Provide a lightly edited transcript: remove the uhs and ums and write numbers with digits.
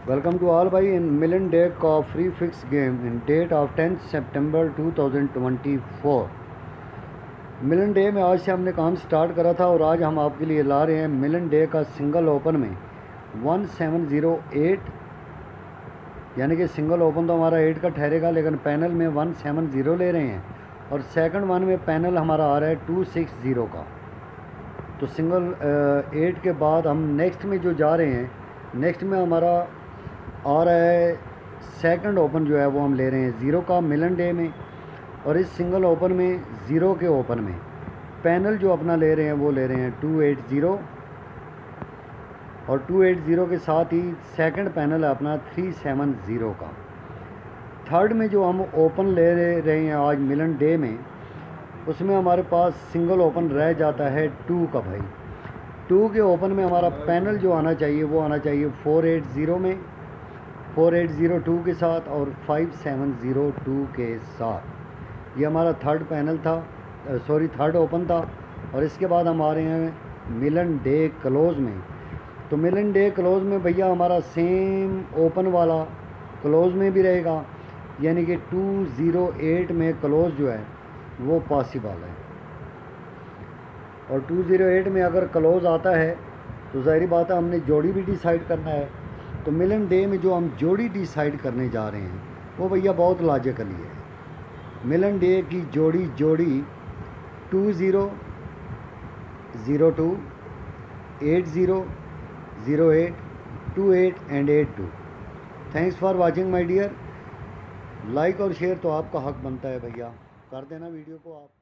Welcome to all भाई in million day का free fix game in date of 10th September 2024। Milan day में आज से हमने काम स्टार्ट करा था और आज हम आपके लिए ला रहे हैं मिलन डे का सिंगल ओपन में 1708, यानी कि सिंगल ओपन तो हमारा 8 का ठहरेगा, लेकिन पैनल में 170 ले रहे हैं और सेकंड वन में पैनल हमारा आ रहा है 260 का। तो सिंगल 8 के बाद हम नेक्स्ट में जो जा रहे हैं, नेक्स्ट में हमारा आ रहा है सेकंड ओपन जो है वो हम ले रहे हैं 0 का मिलन डे में। और इस सिंगल ओपन में 0 के ओपन में पैनल जो अपना ले रहे हैं वो ले रहे हैं 280 और 280 के साथ ही सेकंड पैनल है अपना 370 का। थर्ड में जो हम ओपन ले रहे हैं आज मिलन डे में, उसमें हमारे पास सिंगल ओपन रह जाता है 2 का भाई। 2 के ओपन में हमारा पैनल जो आना चाहिए वो आना चाहिए 480 में, 4802 के साथ और 5702 के साथ। ये हमारा थर्ड पैनल था, थर्ड ओपन था। और इसके बाद हम आ रहे हैं मिलन डे क्लोज़ में। तो मिलन डे क्लोज़ में भैया हमारा सेम ओपन वाला क्लोज़ में भी रहेगा, यानी कि 208 में क्लोज़ जो है वो पॉसिबल है। और 208 में अगर क्लोज़ आता है तो ज़ाहिर बात है हमने जोड़ी भी डिसाइड करना है। तो मिलन डे में जो हम जोड़ी डिसाइड करने जा रहे हैं वो भैया बहुत लॉजिकली है। मिलन डे की जोड़ी 2002, 80, 08, 28 and 82। Thanks for watching my dear. Like और शेयर तो आपका हक बनता है भैया, कर देना वीडियो को आप।